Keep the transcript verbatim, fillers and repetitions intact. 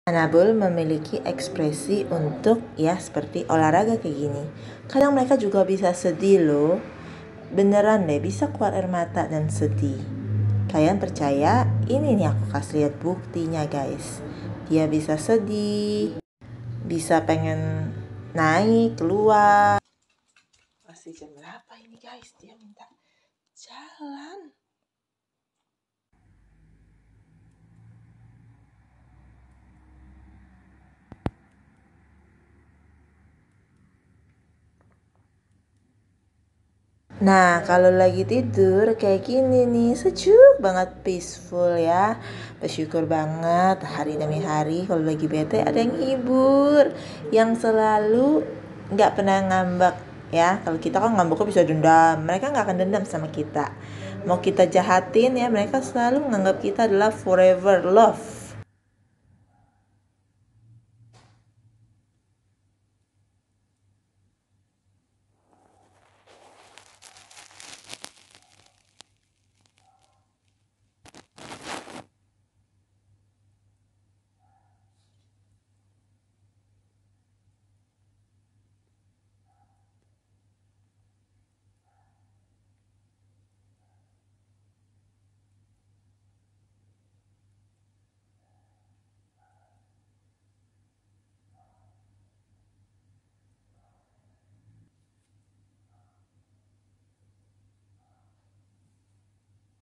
Anabul memiliki ekspresi untuk ya seperti olahraga kayak gini. Kadang mereka juga bisa sedih loh. Beneran deh bisa keluar air mata dan sedih. Kalian percaya? Ini nih aku kasih lihat buktinya guys. Dia bisa sedih, bisa pengen naik keluar. Masih jam berapa ini guys? Dia minta jalan. Nah, kalau lagi tidur kayak gini nih, sejuk banget, peaceful ya. Bersyukur banget hari demi hari kalau lagi bete ada yang hibur, yang selalu nggak pernah ngambek ya. Kalau kita kan ngambeknya bisa dendam, mereka nggak akan dendam sama kita. Mau kita jahatin ya, mereka selalu menganggap kita adalah forever love.